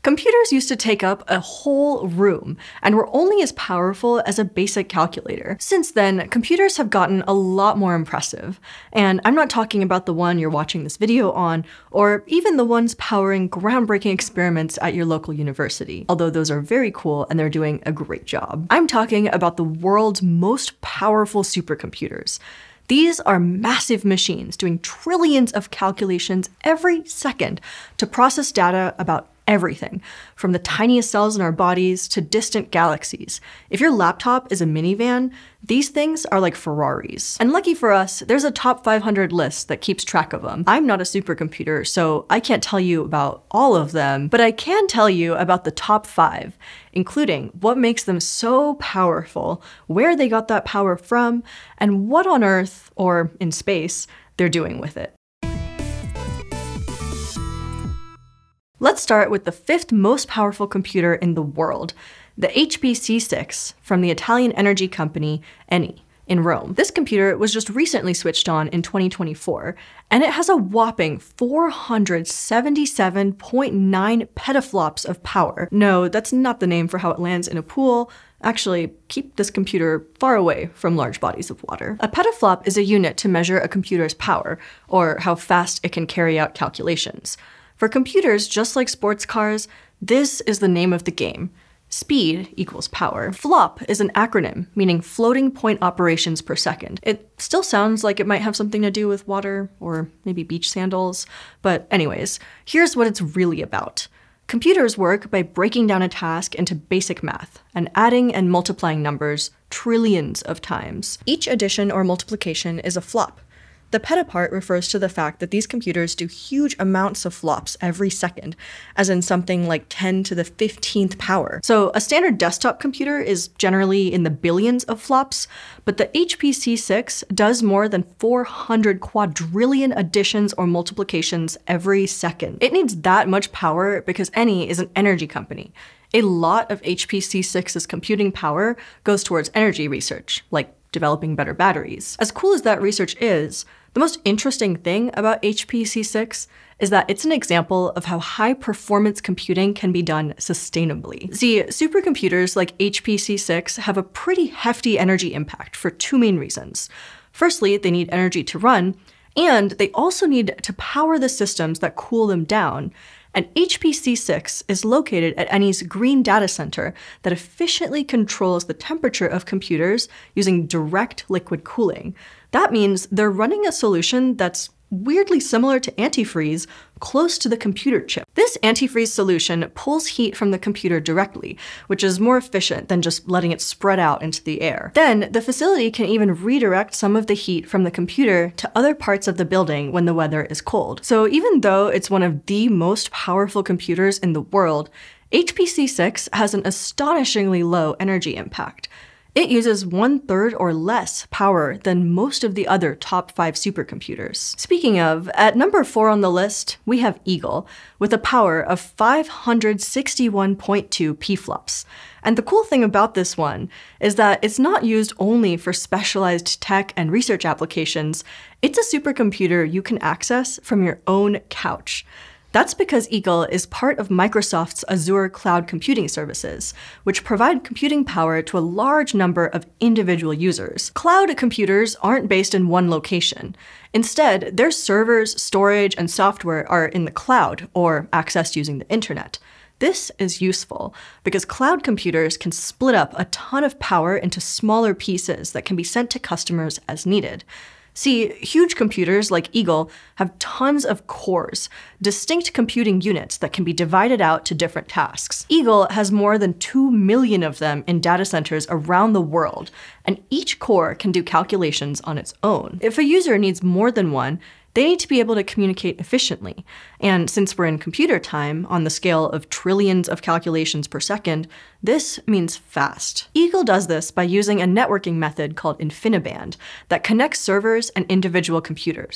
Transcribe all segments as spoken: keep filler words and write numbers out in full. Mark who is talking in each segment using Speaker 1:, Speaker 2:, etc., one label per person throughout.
Speaker 1: Computers used to take up a whole room and were only as powerful as a basic calculator. Since then, computers have gotten a lot more impressive. And I'm not talking about the one you're watching this video on, or even the ones powering groundbreaking experiments at your local university, although those are very cool and they're doing a great job. I'm talking about the world's most powerful supercomputers. These are massive machines doing trillions of calculations every second to process data about everything, from the tiniest cells in our bodies to distant galaxies. If your laptop is a minivan, these things are like Ferraris. And lucky for us, there's a top five hundred list that keeps track of them. I'm not a supercomputer, so I can't tell you about all of them, but I can tell you about the top five, including what makes them so powerful, where they got that power from, and what on Earth, or in space, they're doing with it. Let's start with the fifth most powerful computer in the world, the H P C six from the Italian energy company Eni in Rome. This computer was just recently switched on in twenty twenty-four, and it has a whopping four hundred seventy-seven point nine petaflops of power. No, that's not the name for how it lands in a pool. Actually, keep this computer far away from large bodies of water. A petaflop is a unit to measure a computer's power, or how fast it can carry out calculations. For computers, just like sports cars, this is the name of the game. Speed equals power. FLOP is an acronym, meaning floating point operations per second. It still sounds like it might have something to do with water, or maybe beach sandals. But anyways, here's what it's really about. Computers work by breaking down a task into basic math and adding and multiplying numbers trillions of times. Each addition or multiplication is a flop. The petapart refers to the fact that these computers do huge amounts of flops every second, as in something like ten to the fifteenth power. So a standard desktop computer is generally in the billions of flops, but the H P C six does more than four hundred quadrillion additions or multiplications every second. It needs that much power because Eni is an energy company. A lot of H P C six's computing power goes towards energy research, like developing better batteries. As cool as that research is, the most interesting thing about H P C six is that it's an example of how high-performance computing can be done sustainably. See, supercomputers like H P C six have a pretty hefty energy impact for two main reasons. Firstly, they need energy to run, and they also need to power the systems that cool them down. And H P C six is located at Eni's Green Data Center that efficiently controls the temperature of computers using direct liquid cooling. That means they're running a solution that's weirdly similar to antifreeze close to the computer chip. This antifreeze solution pulls heat from the computer directly, which is more efficient than just letting it spread out into the air. Then, the facility can even redirect some of the heat from the computer to other parts of the building when the weather is cold. So even though it's one of the most powerful computers in the world, H P C six has an astonishingly low energy impact. It uses one-third or less power than most of the other top five supercomputers. Speaking of, at number four on the list, we have Eagle, with a power of five hundred sixty-one point two pflops. And the cool thing about this one is that it's not used only for specialized tech and research applications. It's a supercomputer you can access from your own couch. That's because Eagle is part of Microsoft's Azure cloud computing services, which provide computing power to a large number of individual users. Cloud computers aren't based in one location. Instead, their servers, storage, and software are in the cloud, or accessed using the internet. This is useful because cloud computers can split up a ton of power into smaller pieces that can be sent to customers as needed. See, huge computers like Eagle have tons of cores, distinct computing units that can be divided out to different tasks. Eagle has more than two million of them in data centers around the world, and each core can do calculations on its own. If a user needs more than one, they need to be able to communicate efficiently. And since we're in computer time, on the scale of trillions of calculations per second, this means fast. Eagle does this by using a networking method called InfiniBand that connects servers and individual computers.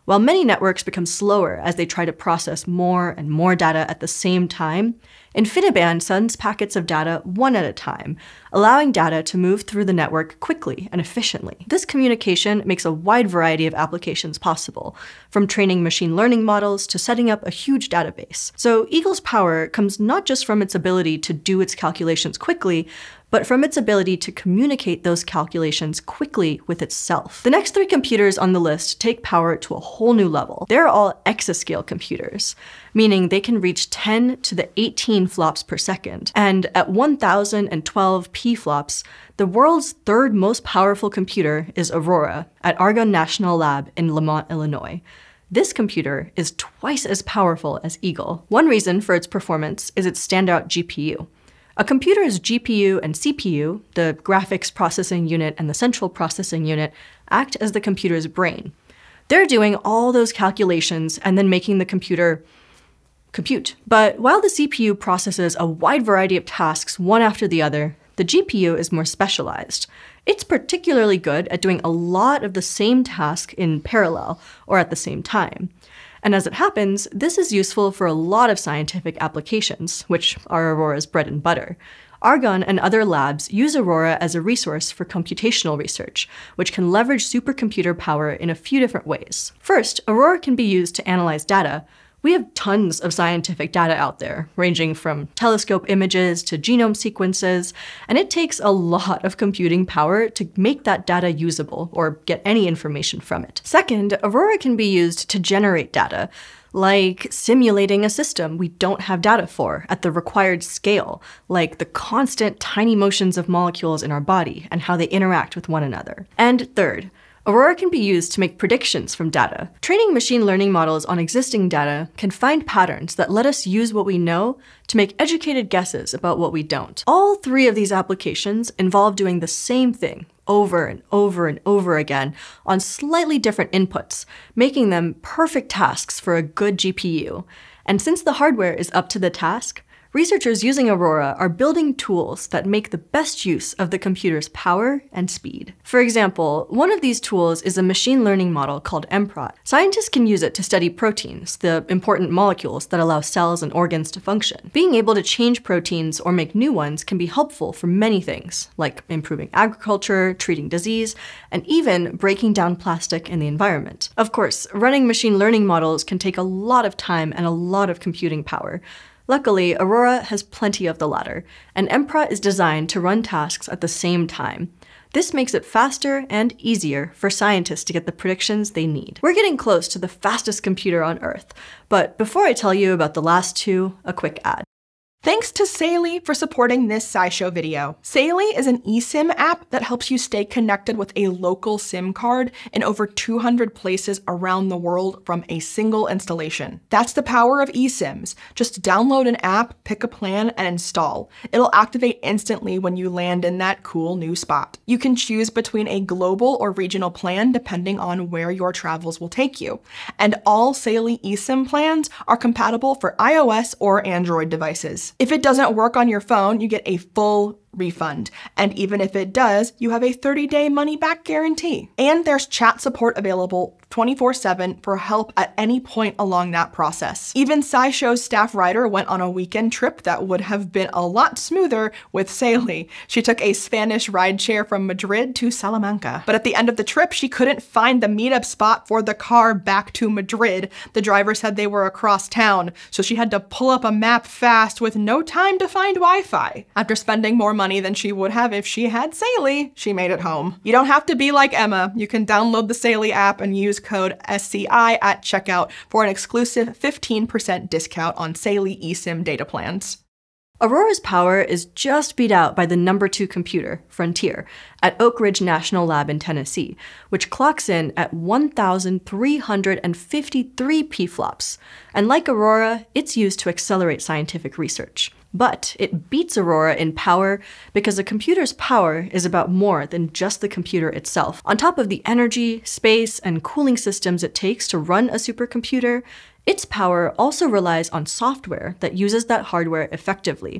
Speaker 1: While many networks become slower as they try to process more and more data at the same time, InfiniBand sends packets of data one at a time, allowing data to move through the network quickly and efficiently. This communication makes a wide variety of applications possible, from training machine learning models to setting up a huge database. So Eagle's power comes not just from its ability to do its calculations quickly, but from its ability to communicate those calculations quickly with itself. The next three computers on the list take power to a whole new level. They're all exascale computers, meaning they can reach ten to the eighteen flops per second. And at one thousand twelve pflops, the world's third most powerful computer is Aurora at Argonne National Lab in Lamont, Illinois. This computer is twice as powerful as Eagle. One reason for its performance is its standout G P U. A computer's G P U and C P U, the graphics processing unit and the central processing unit, act as the computer's brain. They're doing all those calculations and then making the computer compute. But while the C P U processes a wide variety of tasks one after the other, the G P U is more specialized. It's particularly good at doing a lot of the same task in parallel or at the same time. And as it happens, this is useful for a lot of scientific applications, which are Aurora's bread and butter. Argonne and other labs use Aurora as a resource for computational research, which can leverage supercomputer power in a few different ways. First, Aurora can be used to analyze data. We have tons of scientific data out there, ranging from telescope images to genome sequences, and it takes a lot of computing power to make that data usable or get any information from it. Second, Aurora can be used to generate data, like simulating a system we don't have data for at the required scale, like the constant tiny motions of molecules in our body and how they interact with one another. And third, Aurora can be used to make predictions from data. Training machine learning models on existing data can find patterns that let us use what we know to make educated guesses about what we don't. All three of these applications involve doing the same thing over and over and over again on slightly different inputs, making them perfect tasks for a good G P U. And since the hardware is up to the task, researchers using Aurora are building tools that make the best use of the computer's power and speed. For example, one of these tools is a machine learning model called mProt. Scientists can use it to study proteins, the important molecules that allow cells and organs to function. Being able to change proteins or make new ones can be helpful for many things, like improving agriculture, treating disease, and even breaking down plastic in the environment. Of course, running machine learning models can take a lot of time and a lot of computing power. Luckily, Aurora has plenty of the latter, and mProt is designed to run tasks at the same time. This makes it faster and easier for scientists to get the predictions they need. We're getting close to the fastest computer on Earth, but before I tell you about the last two, a quick ad.
Speaker 2: Thanks to Saily for supporting this SciShow video. Saily is an eSIM app that helps you stay connected with a local SIM card in over two hundred places around the world from a single installation. That's the power of eSIMs. Just download an app, pick a plan, and install. It'll activate instantly when you land in that cool new spot. You can choose between a global or regional plan depending on where your travels will take you. And all Saily eSIM plans are compatible for iOS or Android devices. If it doesn't work on your phone, you get a full refund. And even if it does, you have a thirty day money back guarantee. And there's chat support available twenty-four seven for help at any point along that process. Even SciShow's staff writer went on a weekend trip that would have been a lot smoother with Saily. She took a Spanish rideshare from Madrid to Salamanca. But at the end of the trip, she couldn't find the meetup spot for the car back to Madrid. The driver said they were across town, so she had to pull up a map fast with no time to find Wi-Fi. After spending more money than she would have if she had Saily, she made it home. You don't have to be like Emma. You can download the Saily app and use code S C I at checkout for an exclusive fifteen percent discount on Saily eSIM data plans.
Speaker 1: Aurora's power is just beat out by the number two computer, Frontier, at Oak Ridge National Lab in Tennessee, which clocks in at one thousand three hundred fifty-three pflops. And like Aurora, it's used to accelerate scientific research. But it beats Aurora in power because a computer's power is about more than just the computer itself. On top of the energy, space, and cooling systems it takes to run a supercomputer, its power also relies on software that uses that hardware effectively.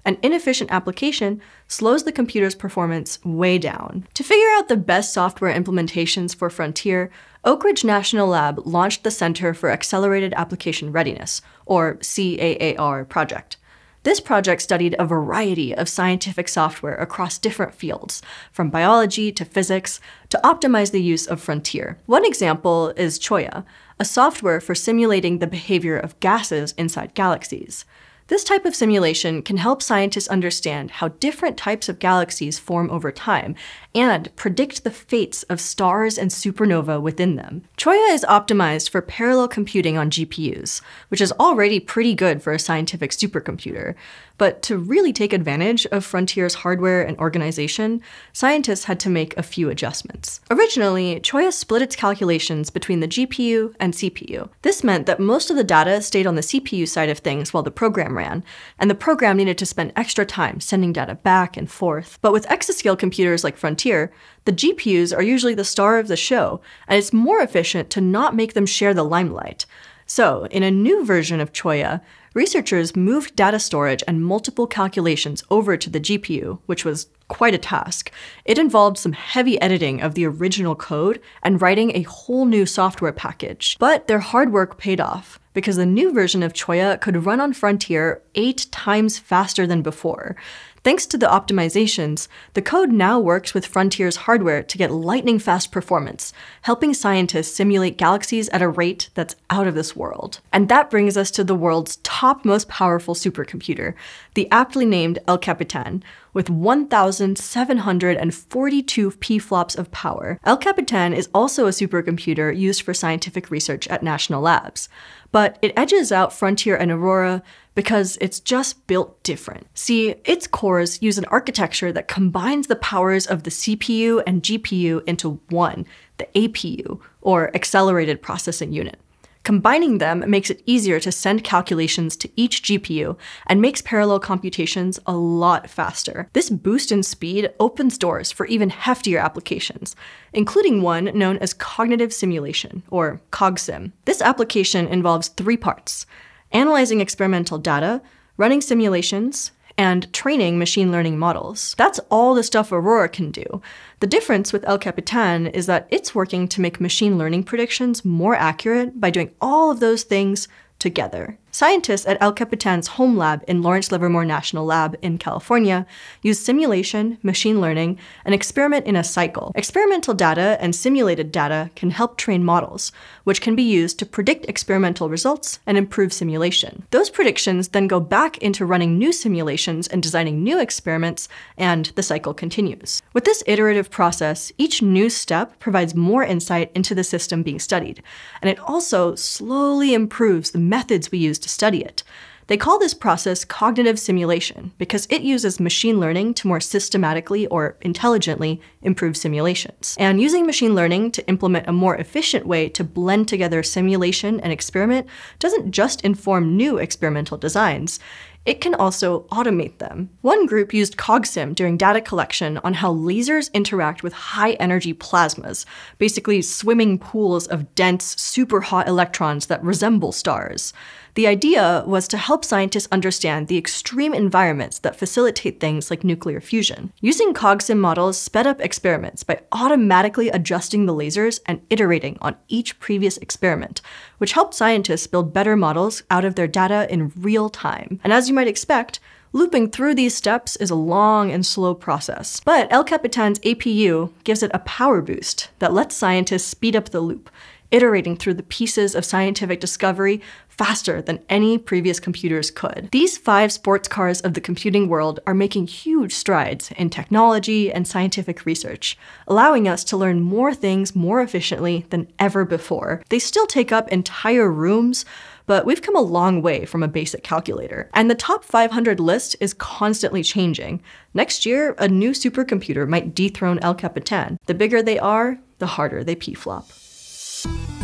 Speaker 1: An inefficient application slows the computer's performance way down. To figure out the best software implementations for Frontier, Oak Ridge National Lab launched the Center for Accelerated Application Readiness, or C A A R project. This project studied a variety of scientific software across different fields, from biology to physics, to optimize the use of Frontier. One example is Choya, a software for simulating the behavior of gases inside galaxies. This type of simulation can help scientists understand how different types of galaxies form over time and predict the fates of stars and supernova within them. Choya is optimized for parallel computing on G P Us, which is already pretty good for a scientific supercomputer. But to really take advantage of Frontier's hardware and organization, scientists had to make a few adjustments. Originally, Choya split its calculations between the G P U and C P U. This meant that most of the data stayed on the C P U side of things while the program ran, and the program needed to spend extra time sending data back and forth. But with exascale computers like Frontier, the G P Us are usually the star of the show, and it's more efficient to not make them share the limelight. So, in a new version of Choya, researchers moved data storage and multiple calculations over to the G P U, which was quite a task. It involved some heavy editing of the original code and writing a whole new software package. But their hard work paid off, because the new version of Choya could run on Frontier eight times faster than before. Thanks to the optimizations, the code now works with Frontier's hardware to get lightning-fast performance, helping scientists simulate galaxies at a rate that's out of this world. And that brings us to the world's top most powerful supercomputer, the aptly named El Capitan, with one thousand seven hundred forty-two pflops of power. El Capitan is also a supercomputer used for scientific research at national labs, but it edges out Frontier and Aurora because it's just built different. See, its cores use an architecture that combines the powers of the C P U and G P U into one, the A P U, or Accelerated Processing Unit. Combining them makes it easier to send calculations to each G P U and makes parallel computations a lot faster. This boost in speed opens doors for even heftier applications, including one known as cognitive simulation, or CogSim. This application involves three parts: analyzing experimental data, running simulations, and training machine learning models. That's all the stuff Aurora can do. The difference with El Capitan is that it's working to make machine learning predictions more accurate by doing all of those things together. Scientists at El Capitan's home lab in Lawrence Livermore National Lab in California use simulation, machine learning, and experiment in a cycle. Experimental data and simulated data can help train models, which can be used to predict experimental results and improve simulation. Those predictions then go back into running new simulations and designing new experiments, and the cycle continues. With this iterative process, each new step provides more insight into the system being studied, and it also slowly improves the methods we use to study it. They call this process cognitive simulation because it uses machine learning to more systematically or intelligently improve simulations. And using machine learning to implement a more efficient way to blend together simulation and experiment doesn't just inform new experimental designs, it can also automate them. One group used CogSim during data collection on how lasers interact with high-energy plasmas, basically swimming pools of dense, super hot electrons that resemble stars. The idea was to help scientists understand the extreme environments that facilitate things like nuclear fusion. Using CogSim models sped up experiments by automatically adjusting the lasers and iterating on each previous experiment, which helped scientists build better models out of their data in real time. And as you might expect, looping through these steps is a long and slow process. But El Capitan's A P U gives it a power boost that lets scientists speed up the loop, iterating through the pieces of scientific discovery faster than any previous computers could. These five sports cars of the computing world are making huge strides in technology and scientific research, allowing us to learn more things more efficiently than ever before. They still take up entire rooms, but we've come a long way from a basic calculator. And the top five hundred list is constantly changing. Next year, a new supercomputer might dethrone El Capitan. The bigger they are, the harder they pflop.